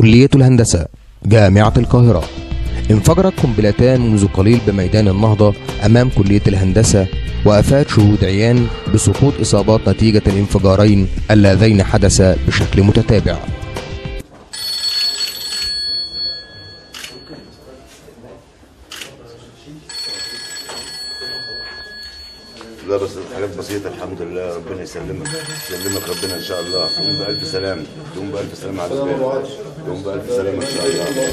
كلية الهندسة جامعة القاهرة. انفجرت قنبلتان منذ قليل بميدان النهضة أمام كلية الهندسة، وأفاد شهود عيان بسقوط إصابات نتيجة الانفجارين اللذين حدثا بشكل متتابع. لا بس حاجات بسيطة الحمد لله. ربنا يسلمك ربنا إن شاء الله. تقوم بألف سلامة، تقوم بألف سلامة على البيت، تقوم بألف سلامة إن شاء الله.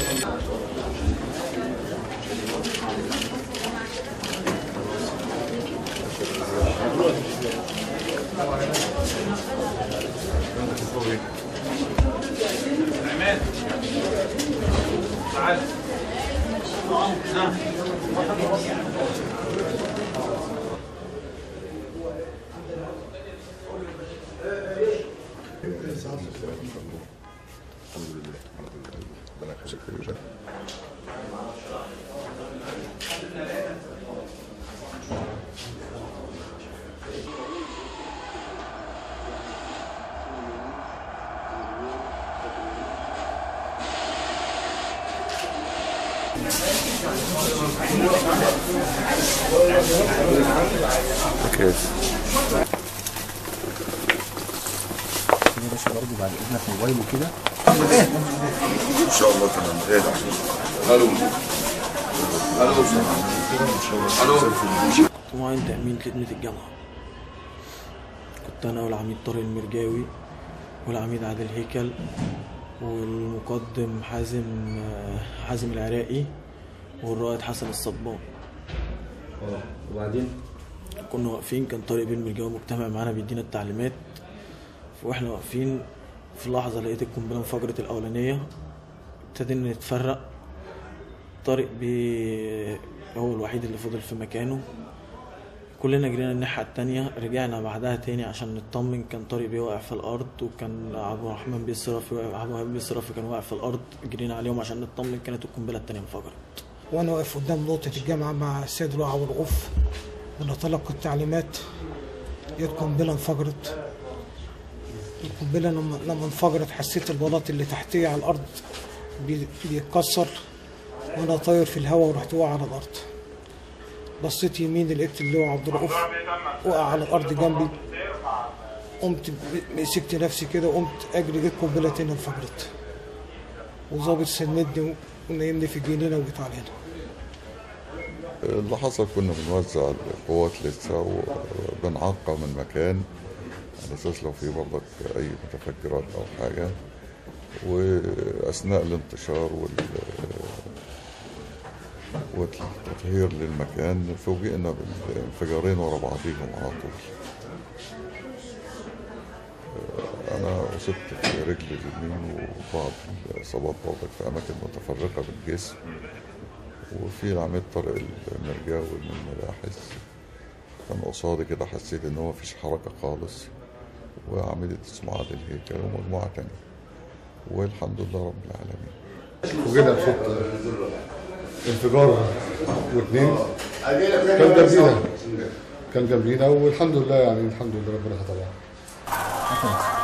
يا باشا برضه بعد اذنك موبايله كده ان شاء الله تمام. الو معين تأمين خدمة الجامعة. كنت أنا والعميد طارق المرجاوي والعميد عادل هيكل والمقدم حازم العراقي والرائد حسن الصبان. وبعدين كنا واقفين، كان طارق بن المرجاوي مجتمع معانا بيدينا التعليمات، واحنا واقفين في لحظة لقيت القنبلة انفجرت الأولانية، ابتدينا نتفرق. طارق هو الوحيد اللي فضل في مكانه، كلنا جرينا الناحية التانية. رجعنا بعدها تاني عشان نطمن، كان طارق واقع في الأرض، وكان عبد الرحمن الصرافي كان واقع في الأرض. جرينا عليهم عشان نطمن، كانت القنبلة التانية انفجرت. وأنا واقف قدام نقطة الجامعة مع السيد لؤي عبد الرؤوف، ونتلقى التعليمات. القنبلة انفجرت. القنبلة لما انفجرت حسيت البلاط اللي تحتيه على الأرض بيتكسر، وأنا طاير في الهواء ورحت واقع على الأرض. بصيت يمين لقيت لؤي عبد الرؤوف وقع على الأرض جنبي. قمت مسكت نفسي كده وقمت أجري، جت قنبلة تانية انفجرت، وظابط سندني ونايمني في الجنينة وجيت علينا. اللي حصل كنا بنوزع القوات لسه وبنعقم المكان على اساس لو في برضك اي متفجرات او حاجه، واثناء الانتشار والتطهير للمكان فوجئنا بالانفجارين ورا بعضيهم على طول. انا اصبت في رجلي اليمين وبعض الاصابات برضك في اماكن متفرقه بالجسم، وفي العميد طارق المرجاوي من المباحث كان قصادي كده، حسيت ان هو مفيش حركه خالص، وعميدة اسمه عادل هيكل ومجموعه تانيه، والحمد لله رب العالمين. وجينا بصوت انفجار واثنين كان جنبينا والحمد لله، يعني الحمد لله ربنا هتبعها.